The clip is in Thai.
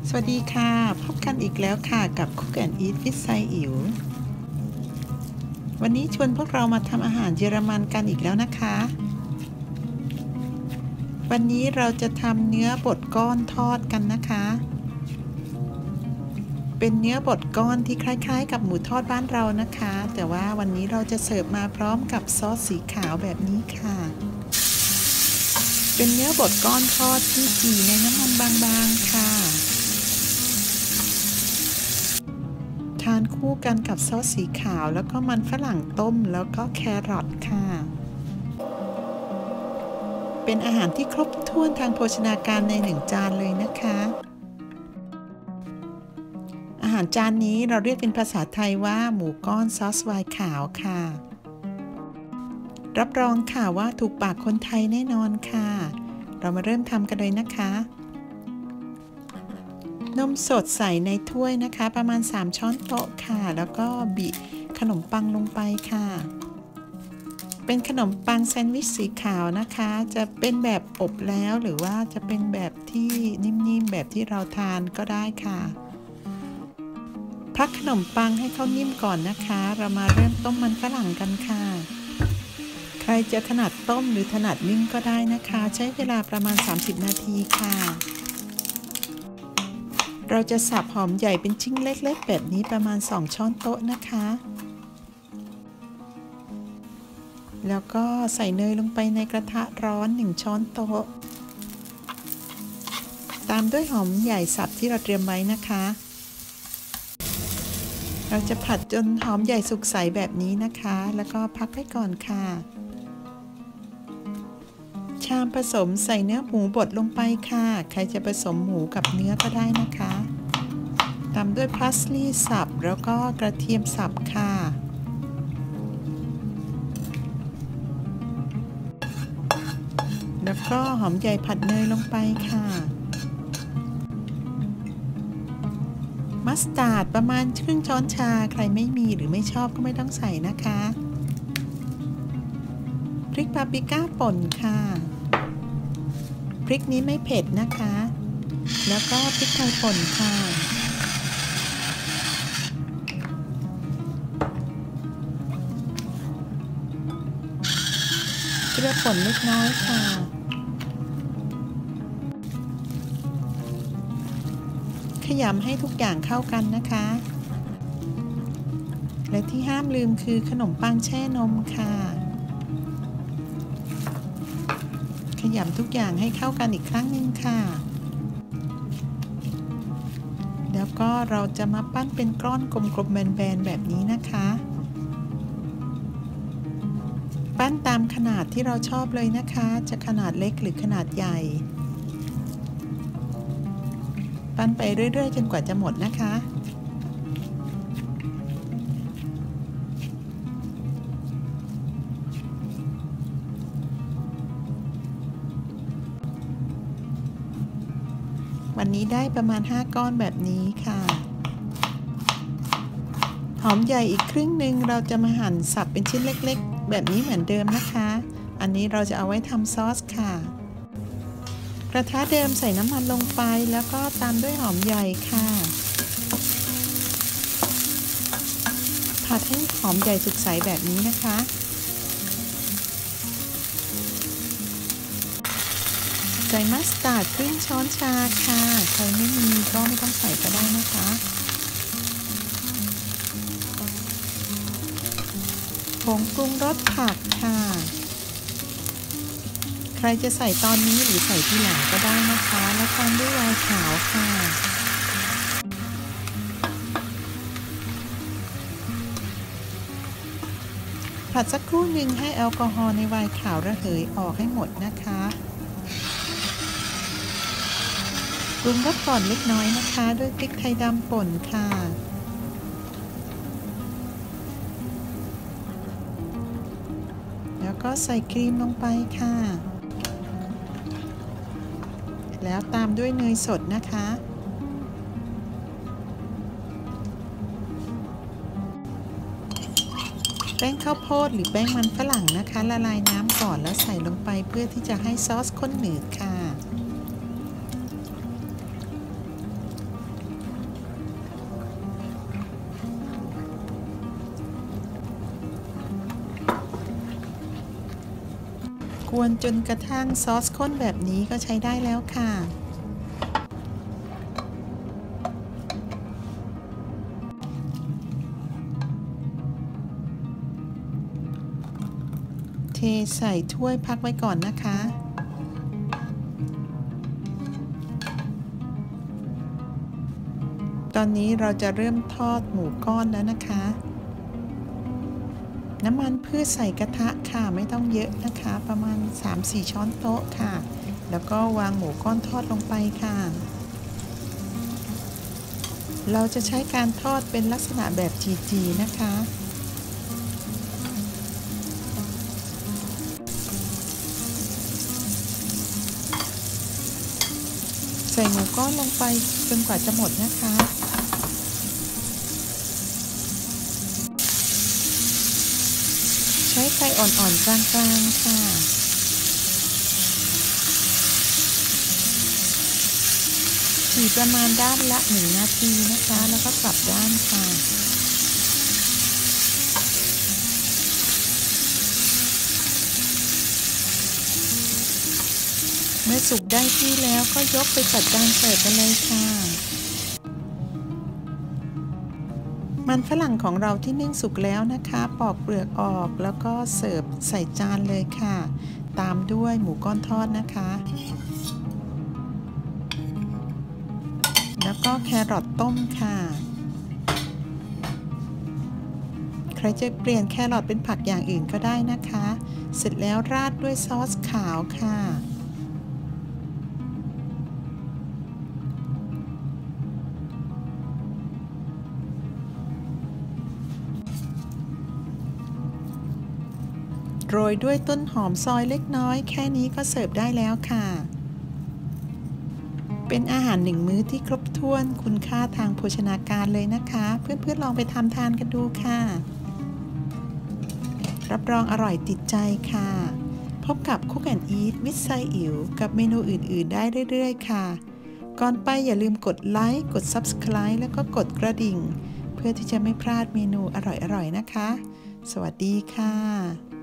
สวัสดีค่ะพบกันอีกแล้วค่ะกับ Cook and Eat with ไซอิ๋ววันนี้ชวนพวกเรามาทำอาหารเยอรมันกันอีกแล้วนะคะวันนี้เราจะทำเนื้อบดก้อนทอดกันนะคะเป็นเนื้อบดก้อนที่คล้ายๆกับหมูทอดบ้านเรานะคะแต่ว่าวันนี้เราจะเสิร์ฟมาพร้อมกับซอสสีขาวแบบนี้ค่ะเป็นเนื้อบดก้อนทอดที่จี่ในน้ำมันบางๆค่ะทานคู่กันกับซอสสีขาวแล้วก็มันฝรั่งต้มแล้วก็แครอทค่ะเป็นอาหารที่ครบถ้วนทางโภชนาการใน1 จานเลยนะคะอาหารจานนี้เราเรียกเป็นภาษาไทยว่าหมูก้อนซอสไวน์ขาวค่ะรับรองค่ะว่าถูกปากคนไทยแน่นอนค่ะเรามาเริ่มทำกันเลยนะคะนมสดใส่ในถ้วยนะคะประมาณ3 ช้อนโต๊ะค่ะแล้วก็บีบขนมปังลงไปค่ะเป็นขนมปังแซนด์วิชสีขาวนะคะจะเป็นแบบอบแล้วหรือว่าจะเป็นแบบที่นิ่มๆแบบที่เราทานก็ได้ค่ะพักขนมปังให้เขานิ่มก่อนนะคะเรามาเริ่มต้มมันฝรั่งกันค่ะใครจะถนัดต้มหรือถนัดนึ่งก็ได้นะคะใช้เวลาประมาณ30 นาทีค่ะเราจะสับหอมใหญ่เป็นชิ้นเล็กๆแบบนี้ประมาณ2 ช้อนโต๊ะนะคะแล้วก็ใส่เนยลงไปในกระทะร้อน1 ช้อนโต๊ะตามด้วยหอมใหญ่สับที่เราเตรียมไว้นะคะเราจะผัดจนหอมใหญ่สุกใสแบบนี้นะคะแล้วก็พักไว้ก่อนค่ะชามผสมใส่เนื้อหมูบดลงไปค่ะใครจะผสมหมูกับเนื้อก็ได้นะคะตามด้วยพาสลีย์สับแล้วก็กระเทียมสับค่ะแล้วก็หอมใหญ่ผัดเนยลงไปค่ะมัสตาร์ดประมาณครึ่งช้อนชาใครไม่มีหรือไม่ชอบก็ไม่ต้องใส่นะคะพริกปาปริก้าป่นค่ะพริกนี้ไม่เผ็ดนะคะแล้วก็พริกไทยป่นค่ะเกลือป่นเล็กน้อยค่ะขยำให้ทุกอย่างเข้ากันนะคะและที่ห้ามลืมคือขนมปังแช่นมค่ะขยำทุกอย่างให้เข้ากันอีกครั้งหนึ่งค่ะแล้วก็เราจะมาปั้นเป็นก้อนกลมๆแบนๆแบบนี้นะคะปั้นตามขนาดที่เราชอบเลยนะคะจะขนาดเล็กหรือขนาดใหญ่ปั้นไปเรื่อยๆจนกว่าจะหมดนะคะวันนี้ได้ประมาณ5 ก้อนแบบนี้ค่ะหอมใหญ่อีกครึ่งหนึ่งเราจะมาหั่นสับเป็นชิ้นเล็กๆแบบนี้เหมือนเดิมนะคะอันนี้เราจะเอาไว้ทำซอสค่ะกระทะเดิมใส่น้ำมันลงไปแล้วก็ตามด้วยหอมใหญ่ค่ะผัดให้หอมใหญ่สุกใสแบบนี้นะคะใส่มัสตาร์ดครึ่งช้อนชาค่ะใครไม่มีก็ไม่ต้องใส่ก็ได้นะคะผงปรุงรสผักค่ะใครจะใส่ตอนนี้หรือใส่ทีหลังก็ได้นะคะแล้วตามด้วยไวน์ขาวค่ะผัดสักครู่หนึ่งให้แอลกอฮอล์ในไวน์ขาวระเหยออกให้หมดนะคะปรุงรสก่อนเล็กน้อยนะคะด้วยพริกไทยดำป่นค่ะแล้วก็ใส่ครีมลงไปค่ะแล้วตามด้วยเนยสดนะคะแป้งข้าวโพดหรือแป้งมันฝรั่งนะคะละลายน้ำก่อนแล้วใส่ลงไปเพื่อที่จะให้ซอสข้นหนืดค่ะวนจนกระทั่งซอสข้นแบบนี้ก็ใช้ได้แล้วค่ะเทใส่ถ้วยพักไว้ก่อนนะคะตอนนี้เราจะเริ่มทอดหมูก้อนแล้วนะคะน้ำมันพืชใส่กระทะค่ะไม่ต้องเยอะนะคะประมาณ 3-4 ช้อนโต๊ะค่ะแล้วก็วางหมูก้อนทอดลงไปค่ะเราจะใช้การทอดเป็นลักษณะแบบจีๆนะคะใส่หมูก้อนลงไปจนกว่าจะหมดนะคะใช้ไฟอ่อนๆกลางๆค่ะจี่ประมาณด้านละ1 นาทีนะคะแล้วก็กลับด้านค่ะเมื่อสุกได้ที่แล้วก็ยกไปจัดจานเสิร์ฟกันเลยค่ะมันฝรั่งของเราที่นึ่งสุกแล้วนะคะปอกเปลือกออกแล้วก็เสิร์ฟใส่จานเลยค่ะตามด้วยหมูก้อนทอดนะคะแล้วก็แครอทต้มค่ะใครจะเปลี่ยนแครอทเป็นผักอย่างอื่นก็ได้นะคะเสร็จแล้วราดด้วยซอสขาวค่ะโรยด้วยต้นหอมซอยเล็กน้อยแค่นี้ก็เสิร์ฟได้แล้วค่ะเป็นอาหาร1 มื้อที่ครบถ้วนคุณค่าทางโภชนาการเลยนะคะเพื่อนๆลองไปทำทานกันดูค่ะรับรองอร่อยติดใจค่ะพบกับ Cook and Eat with ไซอิ๋วกับเมนูอื่นๆได้เรื่อยๆค่ะก่อนไปอย่าลืมกดไลค์กด Subscribe แล้วก็กดกระดิ่งเพื่อที่จะไม่พลาดเมนูอร่อยๆนะคะสวัสดีค่ะ